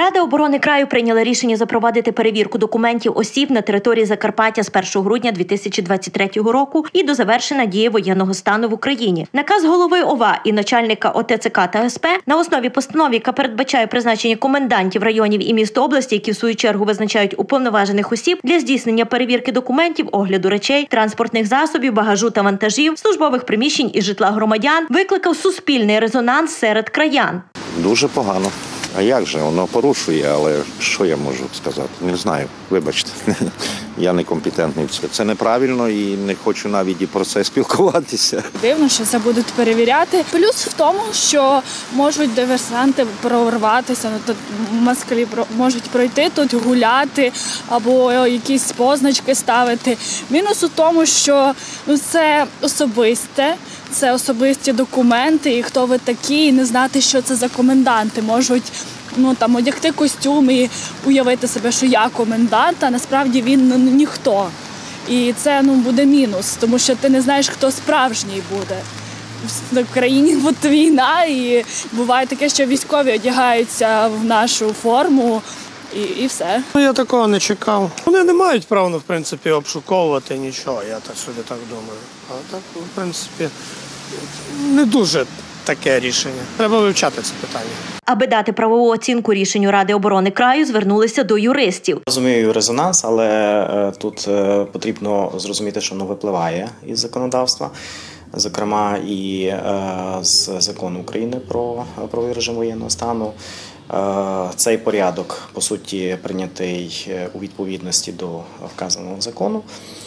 Рада оборони краю прийняла рішення запровадити перевірку документів осіб на території Закарпаття з 1 грудня 2023 року і до завершення дії воєнного стану в Україні. Наказ голови ОВА і начальника ОТЦК та СП на основі постанови, яка передбачає призначення комендантів районів і міст області, які в свою чергу визначають уповноважених осіб для здійснення перевірки документів, огляду речей, транспортних засобів, багажу та вантажів, службових приміщень і житла громадян, викликав суспільний резонанс серед краян. Дуже погано. А як же? Воно порушує, але що я можу сказати? Не знаю, вибачте. Я некомпетентний. Це неправильно і не хочу навіть і про це спілкуватися. Дивно, що це будуть перевіряти. Плюс в тому, що можуть диверсанти прорватися, москалі можуть пройти тут, гуляти або якісь позначки ставити. Мінус у тому, що це особисте. Це особисті документи, і хто ви такі, і не знати, що це за коменданти. Можуть одягти костюм і уявити себе, що я комендант, а насправді він ніхто. І це буде мінус, тому що ти не знаєш, хто справжній буде. В країні війна, і буває таке, що військові одягаються в нашу форму. І все. Я такого не чекав. Вони не мають права, в принципі, обшуковувати нічого, я собі так думаю. А так, в принципі, не дуже таке рішення. Треба вивчати це питання. Аби дати правову оцінку рішенню Ради оборони краю, звернулися до юристів. Розумію резонанс, але тут потрібно зрозуміти, що воно випливає із законодавства. Зокрема, і з закону України про правовий режим воєнного стану. Цей порядок, по суті, прийнятий у відповідності до вказаного закону.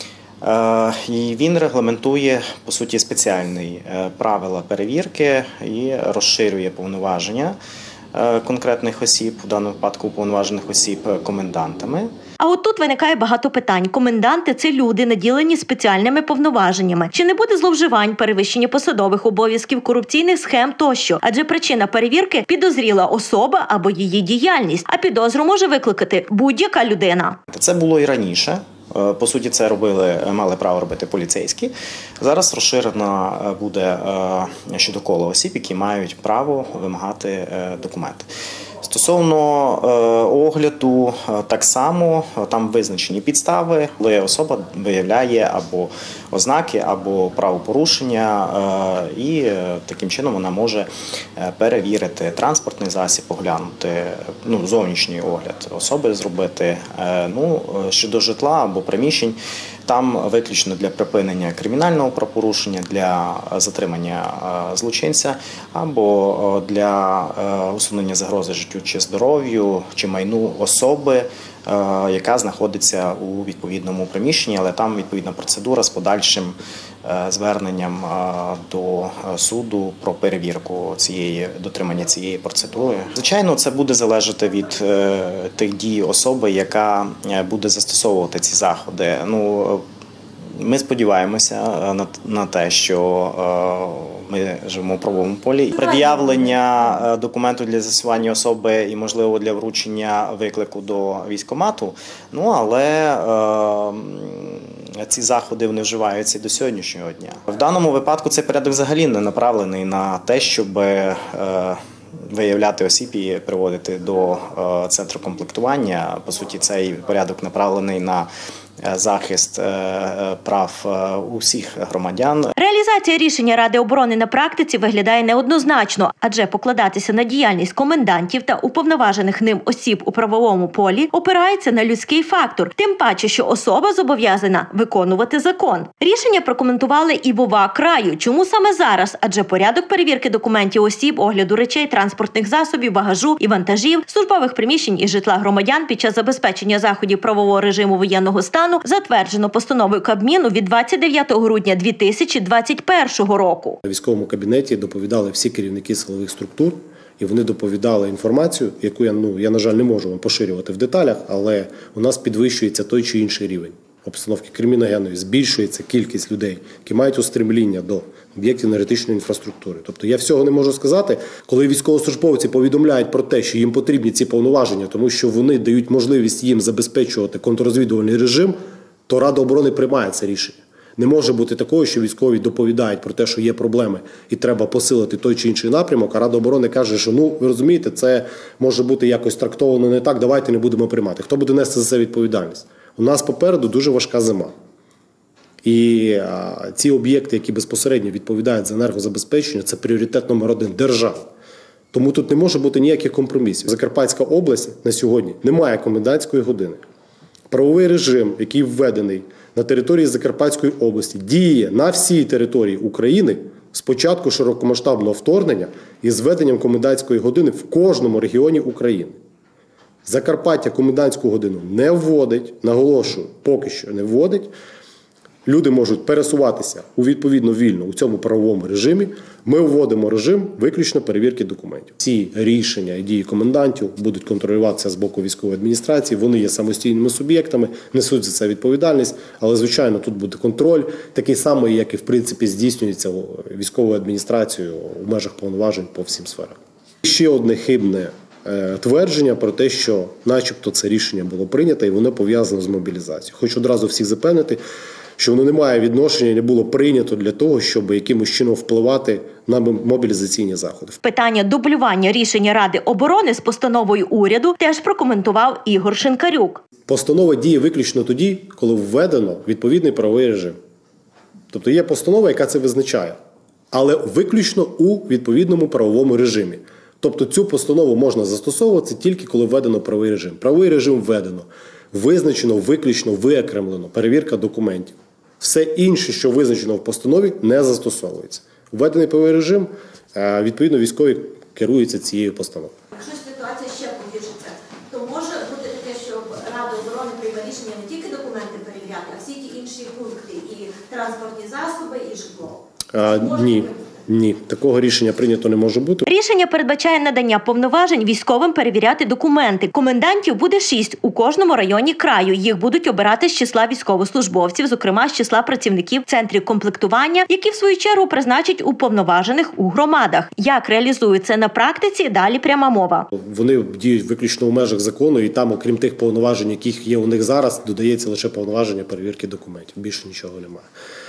І він регламентує, по суті, спеціальні правила перевірки і розширює повноваження конкретних осіб, в даному випадку уповноважених осіб, комендантами. А от тут виникає багато питань. Коменданти – це люди, наділені спеціальними повноваженнями. Чи не буде зловживань, перевищення посадових обов'язків, корупційних схем тощо? Адже причина перевірки – підозріла особа або її діяльність. А підозру може викликати будь-яка людина. Це було і раніше. По суті, це мали право робити поліцейські. Зараз розширено буде щодо кола осіб, які мають право вимагати документи. Стосовно огляду, так само там визначені підстави, коли особа виявляє або ознаки, або правопорушення, і таким чином вона може перевірити транспортний засіб, оглянути, зовнішній огляд особи зробити. Щодо житла або приміщень, там виключно для припинення кримінального правопорушення, для затримання злочинця або для усунення загрози життю чи здоров'ю, чи майну особи, яка знаходиться у відповідному приміщенні, але там відповідна процедура з подальшим зверненням до суду про перевірку дотримання цієї процедури. Звичайно, це буде залежати від тих дій особи, яка буде застосовувати ці заходи. Ми сподіваємося на те, що ми живемо в правовому полі. Пред'явлення документу для з'ясування особи і, можливо, для вручення виклику до військкомату, але ці заходи вони вживаються до сьогоднішнього дня. В даному випадку цей порядок взагалі не направлений на те, щоб виявляти осіб і приводити до центру комплектування. По суті, цей порядок направлений на захист прав усіх громадян. Реалізація рішення Ради оборони на практиці виглядає неоднозначно, адже покладатися на діяльність комендантів та уповноважених ним осіб у правовому полі опирається на людський фактор, тим паче, що особа зобов'язана виконувати закон. Рішення прокоментували і в ОВА краю. Чому саме зараз? Адже порядок перевірки документів осіб, огляду речей, транспортних засобів, багажу і вантажів, службових приміщень і житла громадян під час забезпечення заходів правового режиму воєнного стану затверджено постановою Кабміну від 29 грудня 2021 року. У військовому кабінеті доповідали всі керівники силових структур, і вони доповідали інформацію, яку я, на жаль, не можу вам поширювати в деталях, але у нас підвищується той чи інший рівень обстановки криміногенної, збільшується кількість людей, які мають устремління до об'єктів енергетичної інфраструктури. Тобто я всього не можу сказати, коли військовослужбовці повідомляють про те, що їм потрібні ці повноваження, тому що вони дають можливість їм забезпечувати контррозвідувальний режим, то Рада оборони приймає це рішення. Не може бути такого, що військові доповідають про те, що є проблеми і треба посилити той чи інший напрямок, а Рада оборони каже, що ви розумієте, це може бути якось трактовано не так, давайте не будемо приймати. Хто буде нести за це відповідальність? У нас попереду дуже важка зима. І ці об'єкти, які безпосередньо відповідають за енергозабезпечення, це пріоритет номер 1 – держава. Тому тут не може бути ніяких компромісів. Закарпатська область на сьогодні не має комендантської години. Правовий режим, який введений на території Закарпатської області, діє на всій території України з початку широкомасштабного вторгнення і з введенням комендантської години в кожному регіоні України. Закарпаття комендантську годину не вводить, наголошую, поки що не вводить. Люди можуть пересуватися відповідно вільно у цьому правовому режимі. Ми вводимо режим виключно перевірки документів. Ці рішення і дії комендантів будуть контролюватися з боку військової адміністрації. Вони є самостійними суб'єктами, несуть за це відповідальність. Але, звичайно, тут буде контроль, такий самий, як і, в принципі, здійснюється військовою адміністрацією у межах повноважень по всім сферам. Ще одне хибне твердження про те, що начебто це рішення було прийнято і воно пов'язано з мобілізацією. Хочу одразу всіх запевнити, що воно не має відношення і не було прийнято для того, щоб якимось чином впливати на мобілізаційні заходи. Питання дублювання рішення Ради оборони з постановою уряду теж прокоментував Ігор Шинкарюк. Постанова діє виключно тоді, коли введено відповідний правовий режим. Тобто є постанова, яка це визначає, але виключно у відповідному правовому режимі. Тобто цю постанову можна застосовувати тільки коли введено правовий режим. Правовий режим введено, визначено, виключно, виокремлено, перевірка документів. Все інше, що визначено в постанові, не застосовується. Введений правовий режим, відповідно, військові керуються цією постановою. Якщо ситуація ще погіршиться, то може бути таке, що Рада оборони прийме рішення не тільки документи перевіряти, а всі ті інші пункти, і транспортні засоби, і житло. Ні, такого рішення прийнято не може бути. Рішення передбачає надання повноважень військовим перевіряти документи. Комендантів буде 6 у кожному районі краю. Їх будуть обирати з числа військовослужбовців, зокрема з числа працівників центрів комплектування, які в свою чергу призначать уповноважених у громадах. Як реалізується на практиці, далі пряма мова. Вони діють виключно у межах закону, і там, окрім тих повноважень, яких є у них зараз, додається лише повноваження перевірки документів. Більше нічого немає.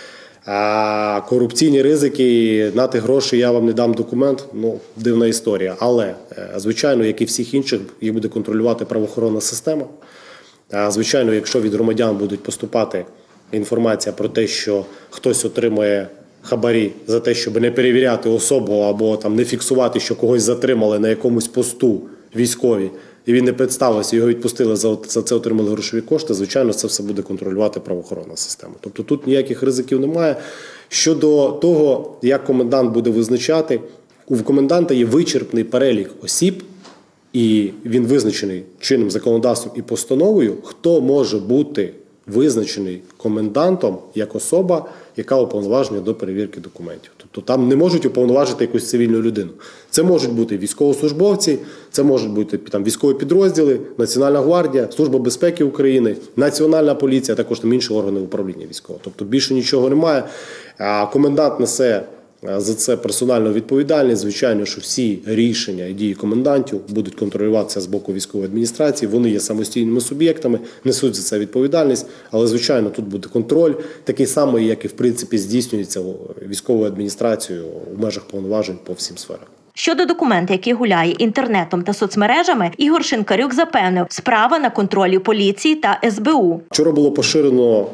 А корупційні ризики, нати гроші, я вам не дам документ, дивна історія. Але, звичайно, як і всіх інших, їх буде контролювати правоохоронна система. Звичайно, якщо від громадян будуть поступати інформація про те, що хтось отримує хабарі за те, щоб не перевіряти особу або там не фіксувати, що когось затримали на якомусь посту військові, і він не представився, його відпустили, за це отримали грошові кошти, звичайно, це все буде контролювати правоохоронна система. Тобто тут ніяких ризиків немає. Щодо того, як комендант буде визначати, у коменданта є вичерпний перелік осіб, і він визначений чинним законодавством і постановою, хто може бути визначений комендантом як особа, яка уповноважена до перевірки документів. Тобто там не можуть уповноважити якусь цивільну людину. Це можуть бути військовослужбовці, це можуть бути військові підрозділи, Національна гвардія, Служба безпеки України, Національна поліція, а також інші органи управління військового. Тобто більше нічого немає. Комендант несе за це персональну відповідальність. Звичайно, що всі рішення і дії комендантів будуть контролюватися з боку військової адміністрації. Вони є самостійними суб'єктами, несуть за це відповідальність. Але, звичайно, тут буде контроль, такий самий, як і, в принципі, здійснюється військовою адміністрацією у межах повноважень по всім сферам. Щодо документа, який гуляє інтернетом та соцмережами, Ігор Шинкарюк запевнив, справа на контролі поліції та СБУ. Вчора було поширено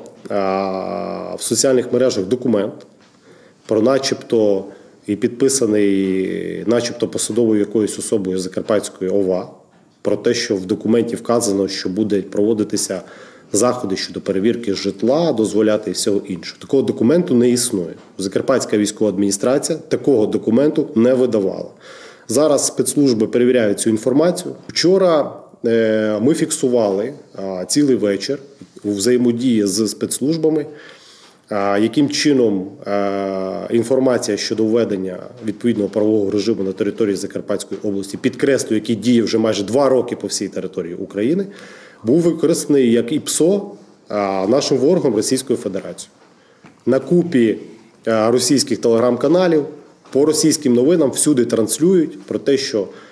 в соціальних мережах документ про начебто і підписаний начебто посадовою якоюсь особою Закарпатської ОВА, про те, що в документі вказано, що будуть проводитися заходи щодо перевірки житла, дозволяти і всього іншого. Такого документу не існує. Закарпатська військова адміністрація такого документу не видавала. Зараз спецслужби перевіряють цю інформацію. Вчора ми фіксували цілий вечір у взаємодії з спецслужбами, яким чином інформація щодо введення відповідного правового режиму на території Закарпатської області, підкреслюю, який діє вже майже 2 роки по всій території України, був використаний як ІПСО нашим ворогом Російською Федерацією. На купі російських телеграм-каналів по російським новинам всюди транслюють про те, що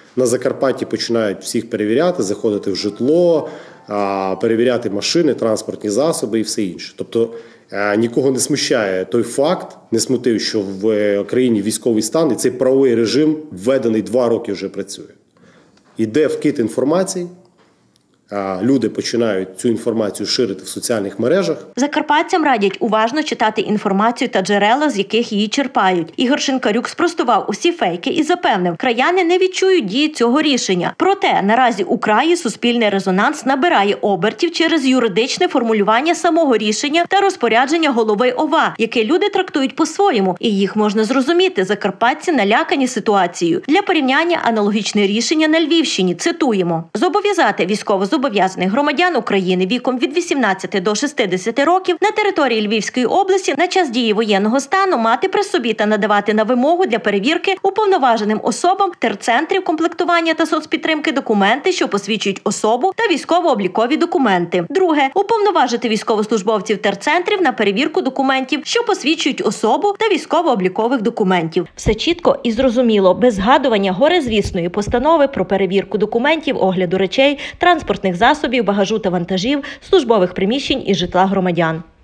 На Закарпатті починають всіх перевіряти, заходити в житло, перевіряти машини, транспортні засоби і все інше. Тобто нікого не смущає той факт, не смутив, що в країні військовий стан і цей правовий режим введений 2 роки вже працює. Іде вкид інформації, люди починають цю інформацію ширити в соціальних мережах. Закарпатцям радять уважно читати інформацію та джерела, з яких її черпають. Ігор Шинкарюк спростував усі фейки і запевнив, краяни не відчують дії цього рішення. Проте, наразі у краї суспільний резонанс набирає обертів через юридичне формулювання самого рішення та розпорядження голови ОВА, яке люди трактують по-своєму, і їх можна зрозуміти. Закарпатці налякані ситуацією. Для порівняння аналогічне рішення на Львівщині. Цитуємо. Зобов'язати військовозобов'язаних громадян України віком від 18 до 60 років на території Львівської області на час дії воєнного стану мати при собі та надавати на вимогу для перевірки уповноваженим особам терцентрів комплектування та соцпідтримки документи, що посвідчують особу, та військово-облікові документи. Друге. Уповноважити військовослужбовців терцентрів на перевірку документів, що посвідчують особу, та військово-облікових документів. Все чітко і зрозуміло, без згадування горизвісної постанови про перевірку документів, огляду речей, транспортних засобів, багажу та вантажів, службових приміщень і житла громадян.